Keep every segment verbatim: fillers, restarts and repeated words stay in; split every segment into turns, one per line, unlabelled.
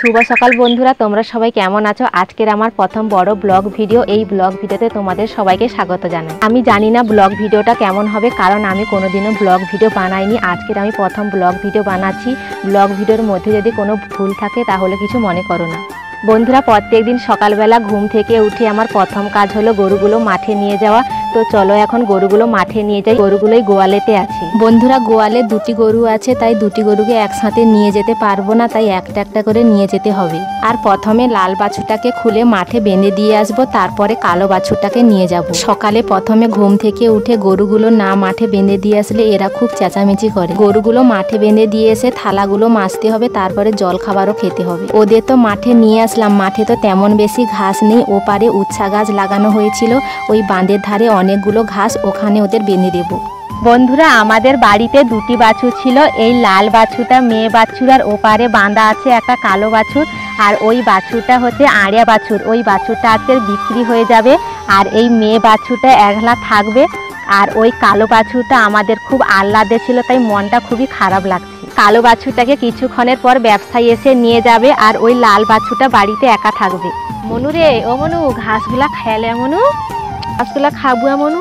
শুভ সকাল বন্ধুরা, তোমরা সবাই কেমন আছো? আজকের আমার প্রথম বড় ব্লগ ভিডিও। এই ব্লগ ভিডিওতে তোমাদের সবাইকে স্বাগত জানাই। আমি জানি না ব্লগ ভিডিওটা কেমন হবে, কারণ আমি কোনোদিনও ব্লগ ভিডিও বানাইনি। আজকের আমি প্রথম ব্লগ ভিডিও বানাচ্ছি। ব্লগ ভিডিওর মধ্যে যদি কোনো ভুল থাকে তাহলে কিছু মনে করো না। বন্ধুরা, প্রত্যেকদিন সকালবেলা ঘুম থেকে উঠে আমার প্রথম কাজ হলো গরুগুলো মাঠে নিয়ে যাওয়া। তো চলো এখন গরুগুলো মাঠে নিয়ে যাই। গরুগুলোই গোয়ালেতে আছে। বন্ধুরা, গোয়ালে দুটি গরু আছে, তাই দুটি গরুকে একসাথে নিয়ে যেতে পারবো না, তাই একটা একটা করে নিয়ে যেতে হবে। আর প্রথমে লাল বাছুরটাকে খুলে মাঠে বেঁধে দিয়ে আসবো, তারপরে কালো বাছুরটাকে নিয়ে যাব। সকালে প্রথমে ঘুম থেকে উঠে গরুগুলো না মাঠে বেঁধে দিয়ে আসলে এরা খুব চেঁচামেচি করে। গরুগুলো মাঠে বেঁধে দিয়ে এসে থালাগুলো মাজতে হবে, তারপরে জল খাবারও খেতে হবে। ওদের তো মাঠে নিয়ে আসলাম। মাঠে তো তেমন বেশি ঘাস নেই, ওপারে উচ্ছা গাছ লাগানো হয়েছিল, ওই বাঁধের ধারে অনেকগুলো ঘাস, ওখানে ওদের বেঁধে দেব। বন্ধুরা, আমাদের বাড়িতে দুটি বাছুর ছিল। এই লাল বাছুরটা মেয়ে বাছুর, আর ওপারে বাঁধা আছে একটা কালো বাছুর। আর ওই বাছুরটা হচ্ছে আড়িয়া বাছুর। ওই বাছুরটা আজকে বিক্রি হয়ে যাবে, আর এই মেয়ে বাছুরটা একলা থাকবে। আর ওই কালো বাছুরটা আমাদের খুব আহ্লাদে ছিল, তাই মনটা খুবই খারাপ লাগছে। কালো বাছুরটাকে কিছুক্ষণের পর ব্যবসায়ী এসে নিয়ে যাবে, আর ওই লাল বাছুরটা বাড়িতে একা থাকবে। মনু রে, ও মনু, ঘাসগুলা খেলে মনু, ঘাসগুলা খাবো মনু।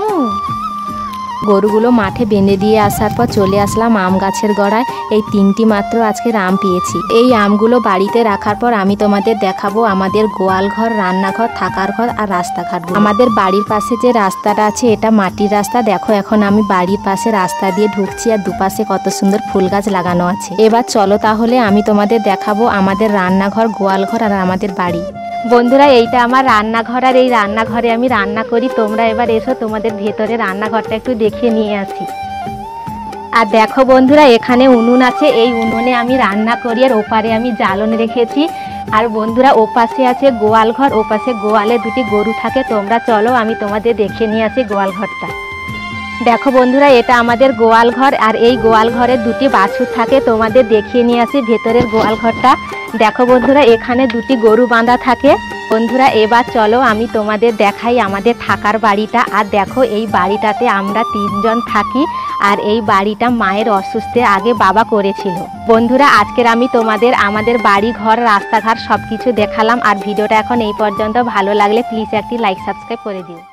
গরুগুলো মাঠে বেঁধে দিয়ে আসার পর চলে আসলাম আম গাছের গোড়ায়। এই তিনটি মাত্র আজকের আম পেয়েছি। এই আমগুলো বাড়িতে রাখার পর আমি তোমাদের দেখাবো আমাদের গোয়াল ঘর, রান্নাঘর, থাকার ঘর আর রাস্তাঘাট। আমাদের বাড়ির পাশে যে রাস্তাটা আছে এটা মাটির রাস্তা। দেখো এখন আমি বাড়ির পাশে রাস্তা দিয়ে ঢুকছি, আর দুপাশে কত সুন্দর ফুল গাছ লাগানো আছে। এবার চলো তাহলে আমি তোমাদের দেখাবো আমাদের রান্নাঘর, গোয়াল ঘর আর আমাদের বাড়ি। বন্ধুরা, এইটা আমার রান্নাঘর, আর এই রান্নাঘরে আমি রান্না করি। তোমরা এবার এসো, তোমাদের ভেতরে রান্নাঘরটা একটু দেখিয়ে নিয়ে আসি। আর দেখো বন্ধুরা, এখানে উনুন আছে, এই উনুনে আমি রান্না করি, আর ওপারে আমি জ্বালন রেখেছি। আর বন্ধুরা, ওপাশে আছে গোয়াল ঘর, ওপাশে গোয়ালে দুটি গরু থাকে। তোমরা চলো আমি তোমাদের দেখিয়ে নিয়ে আসি গোয়াল ঘরটা। দেখো বন্ধুরা, এটা আমাদের গোয়াল ঘর, আর এই গোয়াল ঘরে দুটি বাছুর থাকে। তোমাদের দেখিয়ে নিয়ে আসি ভেতরের গোয়াল ঘরটা। দেখো বন্ধুরা, এখানে দুটি গরু বাঁধা থাকে। বন্ধুরা, এবার চলো আমি তোমাদের দেখাই আমাদের থাকার বাড়িটা। আর দেখো, এই বাড়িটাতে আমরা তিনজন থাকি, আর এই বাড়িটা মায়ের অসুস্থে আগে বাবা করেছিল। বন্ধুরা, আজকের আমি তোমাদের আমাদের বাড়ি, ঘর, রাস্তাঘাট সব কিছু দেখালাম। আর ভিডিওটা এখন এই পর্যন্ত ভালো লাগলে প্লিজ একটি লাইক সাবস্ক্রাইব করে দিও।